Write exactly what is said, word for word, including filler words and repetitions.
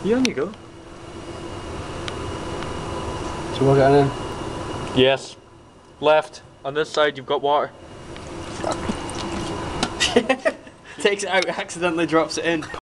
You on you go. Should we walk it in? Yes. Left. On this side you've got water. Takes it out, accidentally drops it in.